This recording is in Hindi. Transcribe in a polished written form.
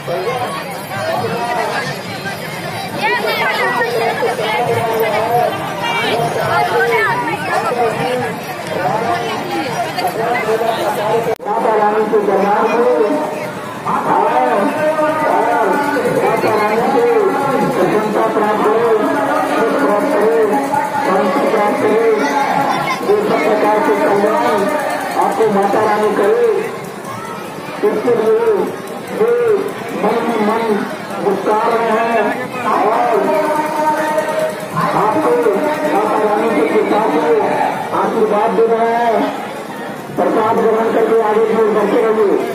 माता रानी के दरबार में माता रानी से प्रसन्नता प्राप्त करे, सुख प्राप्त करे, शांति प्राप्त करे, जो सब प्रकार के कल्याण आपको माता रानी करे, इसके लिए वे मन में मन गुस्सार रहे हैं और आपको माता रानी के कृपा से आशीर्वाद दे रहे हैं। प्रसाद ग्रहण करके आगे बढ़ते रहिए।